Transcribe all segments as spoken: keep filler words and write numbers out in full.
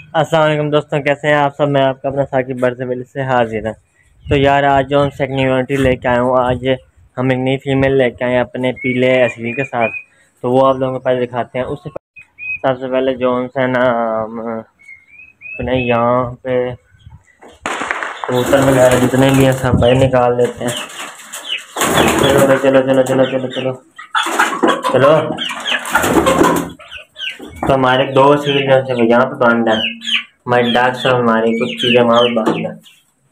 अस्सलाम वालेकुम दोस्तों, कैसे हैं आप सब। मैं आपका अपना साकिब बरज़मिल से हाजिर है। तो यार आज जो हम एक न्यूटी लेके आए हूँ, आज हम एक नई फीमेल लेके आए हैं अपने पीले असली के साथ। तो वो आप लोगों को पहले दिखाते हैं। उससे सबसे पहले जो है ना अपने यहाँ पे कबूतर वगैरह जितने भी हैं सब भाई निकाल लेते हैं। चलो चलो चलो चलो चलो चलो चलो। तो हमारे दो सील जो है यहाँ पे बंद है। हमारे डाक से हमारी कुछ चीज़ें वहाँ पे बंद है।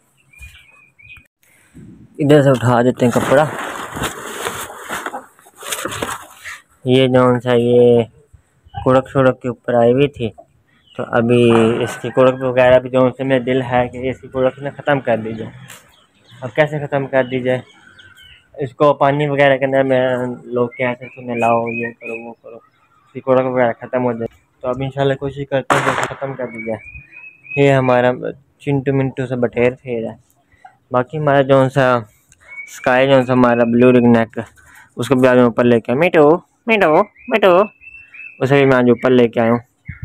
इधर से उठा देते हैं कपड़ा। ये जो सा ये कुड़क शुड़क के ऊपर आई हुई थी, तो अभी इसकी कुड़क वगैरह भी जो से मेरा दिल है कि इसकी कुड़क ने ख़त्म कर दी जाए। अब कैसे ख़त्म कर दी जाए, इसको पानी वगैरह के अंदर में लोग कहते हैं सुने लाओ ये करो वो करो, इसकी कुड़क वगैरह ख़त्म हो जाए। तो अब इंशाल्लाह कोशिश करते हैं कि ख़त्म कर दी जाए। ये हमारा चिंटू मिंटू से बटेर फेर है। बाकी हमारा जो सा स्काई जो सा हमारा ब्लू रिंग नेक, उसको भी आज ऊपर लेके आया। मीटो मीटो मीटो, उसे भी मैं आज ऊपर लेके आया हूँ।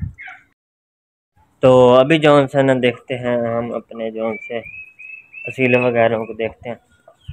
तो अभी जो सा ना देखते हैं हम अपने जो से असील वगैरह को देखते हैं।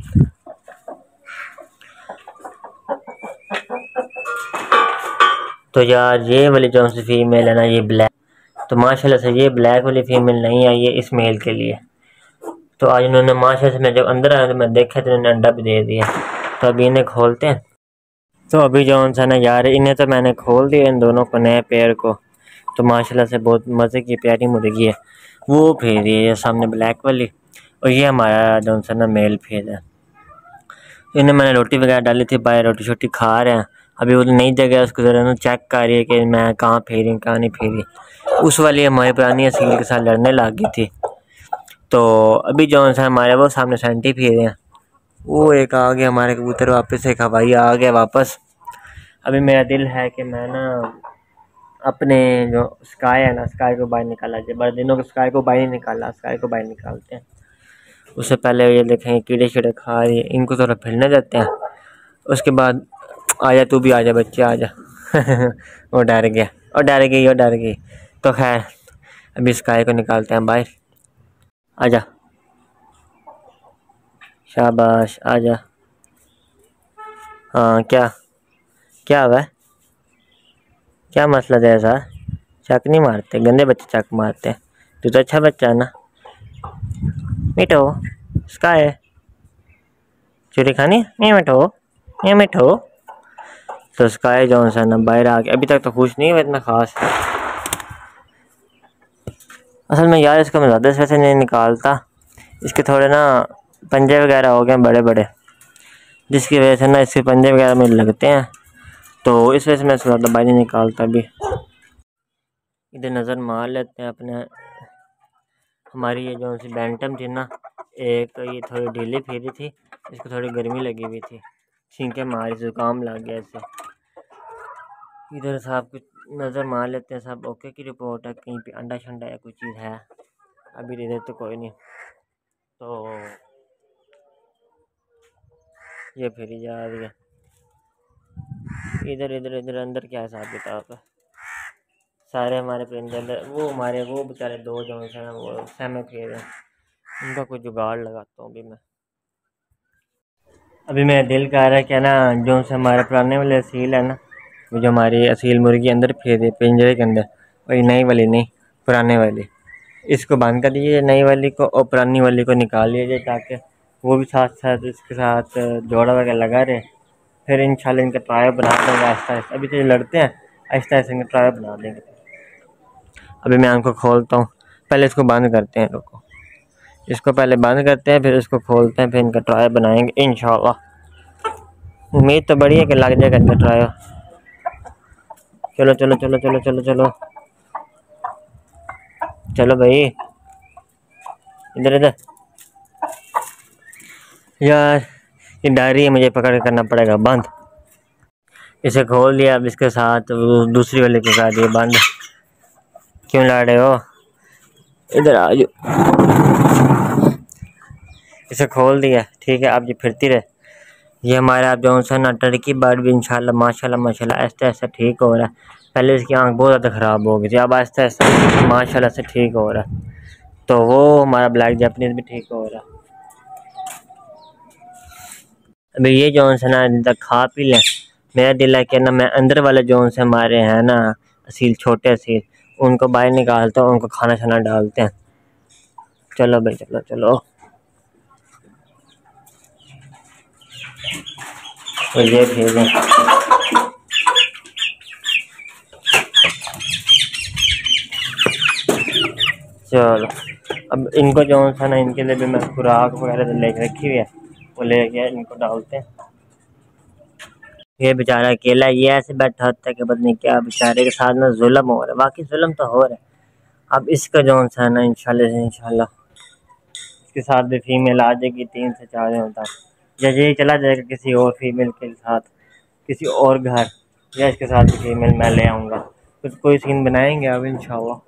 तो यार ये वाली जो सी फीमेल है ना, ये ब्लैक, तो माशाल्लाह से ये ब्लैक वाली फीमेल नहीं आई है इस मेल के लिए। तो आज उन्होंने माशाल्लाह से मैं जब अंदर आया तो मैं देखा तो उन्होंने अंडा भी दे दिया। तो अभी इन्हें खोलते हैं। तो अभी जो सा ना यार इन्हें तो मैंने खोल दिया, इन दोनों को, नए पेयर को। तो माशाल्लाह से बहुत मज़े की प्यारी मुर्गी है। वो फेर है सामने ब्लैक वाली, और ये हमारा जो सा ना मेल फेर है। इन्हें मैंने रोटी वगैरह डाली थी, बाहर रोटी छोटी खा रहे हैं। अभी वो नई जगह उसको ज़रा चेक कर रही है कि मैं कहाँ फेरी कहाँ नहीं फेरी। उस वाली हमारी पुरानी असील के साथ लड़ने लग गई थी। तो अभी जो सा हमारे वो सामने सेंटी फेरे हैं। वो एक आ गया हमारे कबूतर वापस, एक हवाई आ गया वापस। अभी मेरा दिल है कि मैं ना अपने जो स्काई है ना, स्काई को बाहर निकाला जाए। बड़े दिनों को स्काई को बाहर नहीं निकाला, स्काई को बाहर निकालते हैं। उससे पहले ये देखेंगे कीड़े शीड़े खा रही है, इनको थोड़ा फिरने देते हैं। उसके बाद आजा तू भी आजा बच्चे आजा। वो डर गया, और डर गई और डर गई। तो खैर अभी स्काई को निकालते हैं बाहर। आजा शाबाश आजा। हाँ क्या क्या हुआ, क्या मसला है ऐसा? चक नहीं मारते, गंदे बच्चे चक मारते हैं। तू तो अच्छा बच्चा है ना। मीठो स्काई चूरी खानी नहीं मीठो नहीं मीठो। तो स्काई जो है ना बाहर आ गया। अभी तक तो खुश नहीं हुआ इतना ख़ास। असल में यार इसको मैं ज़्यादा से वैसे नहीं निकालता, इसके थोड़े ना पंजे वगैरह हो गए बड़े बड़े, जिसकी वजह से ना इसके पंजे वगैरह में लगते हैं। तो इस वजह से मैं इसको ज़्यादा बाहर नहीं निकालता। अभी इधर नज़र मार लेते हैं अपने। हमारी ये जो सी बैंटम थी ना, एक ये थोड़ी ढीली फेरी थी, इसको थोड़ी गर्मी लगी हुई थी, छींके मारी, जुकाम लग गया इसे। इधर साहब कुछ नज़र मार लेते हैं। सब ओके की रिपोर्ट है, कहीं पे अंडा शंडा या कोई चीज़ है। अभी इधर तो कोई नहीं। तो ये फिर जा रही है इधर इधर इधर अंदर। क्या हिसाब किताब है, सारे हमारे परिंदे अंदर। वो हमारे वो बेचारे दो जो हैं वो सहमे फेर हैं, उनका कोई जुगाड़ लगाता हूँ अभी मैं। अभी मेरा दिल कह रहा है क्या ना, जो से हमारे पुराने वाले असील है ना, वो जो हमारी असील मुर्गी अंदर फेर है पिंजरे के अंदर, वही नई वाली नहीं पुराने वाली, इसको बंद कर दीजिए नई वाली को, और पुरानी वाली को निकाल लीजिए, ताकि वो भी साथ साथ इसके साथ जोड़ा वगैरह लगा रहे। फिर इंशाल्लाह इनका ट्रायल बना देंगे आहिस्ता आहिस्ता। अभी तो लड़ते हैं, आहिस्ता आहिस्ता इनका ट्रायल बना देंगे। अभी मैं इनको खोलता हूँ, पहले इसको बंद करते हैं। रुको, इसको पहले बंद करते हैं, फिर इसको खोलते हैं, फिर इनका ट्रायल बनाएंगे इंशाल्लाह। उम्मीद तो बड़ी है कि लग जाएगा इनका ट्रायल। चलो चलो चलो चलो चलो चलो चलो भाई, इधर इधर। यार ये डायरी है, मुझे पकड़ करना पड़ेगा बंद। इसे खोल दिया, अब इसके साथ दूसरी वाले को कर दिया बंद। क्यों लड़ रहे हो, इधर आ जाओ। इसे खोल दिया, ठीक है। अब ये फिरती रहे। ये हमारा अब जो है ना टर्की बर्ड भी इंशाल्लाह माशाल्लाह माशाल्लाह ऐसा ऐसा ठीक हो रहा है। पहले इसकी आंख बहुत ज़्यादा ख़राब हो गई थी, अब आहिस्ता आहिस्ता माशाल्लाह से ठीक हो रहा है। तो वो हमारा ब्लैक जैपनीज़ भी ठीक हो रहा है। अभी ये जोन से ना तक खा पी लें, मेरा दिल है कि ना मैं अंदर वाले जोन से हमारे हैं ना असील, छोटे असील, उनको बाहर निकालते हैं, उनको खाना शाना डालते हैं। चलो भाई चलो चलो। तो ये ठीक है। चलो अब इनको जो सा ना इनके लिए भी मैं खुराक वगैरह लेके रखी हुई है, वो लेके इनको डालते हैं। ये बेचारा अकेला ये ऐसे बैठा होता है कि पता नहीं क्या बेचारे के साथ ना जुल्म हो रहा है, बाकी जुल्म तो हो रहा है। अब इसका जो सा है ना इंशाल्लाह से इंशाल्लाह इसके साथ भी फीमेल आ जाएगी, तीन से चार होता या यही चला जाएगा किसी और फीमेल के साथ किसी और घर, या इसके साथ भी फीमेल मैं ले आऊँगा, कुछ कोई सीन बनाएंगे अब इंशाल्लाह।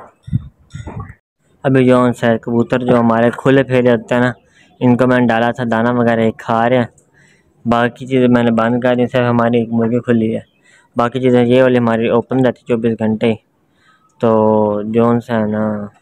अभी जो सा कबूतर जो हमारे खुले फेरे होते हैं ना, इनको मैंने डाला था दाना वगैरह खा रहे हैं, बाकी चीज़ें मैंने बंद कर दी। सिर्फ हमारी एक मुर्गी खुली है, बाकी चीज़ें ये वाली हमारी ओपन रहती चौबीस घंटे। तो जोन सा है ना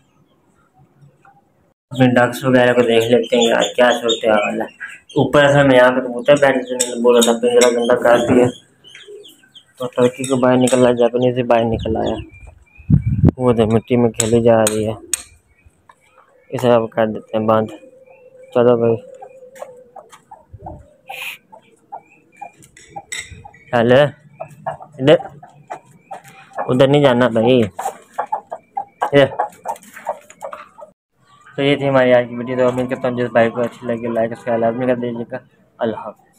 अपने डक्स वगैरह को देख लेते हैं यार क्या सूरत हाल है। ऊपर असल में यहाँ पे कबूतर बैठे थे, बोला था पिंजरा गंदा कर दिया, तो टर्की को बाहर निकल आया, जापानीज से बाहर निकल आया, वो तो मिट्टी में खेली जा रही है, इसे अब कर देते हैं बंद। चलो भाई हेलो, इधर उधर नहीं जाना भाई। ये तो ये थी हमारी आज की वीडियो। तो उम्मीद करता हूँ जिस भाई को अच्छी लगी लाइक सब्सक्राइब लाजमी कर दीजिएगा। अल्लाह हाफ़िज़।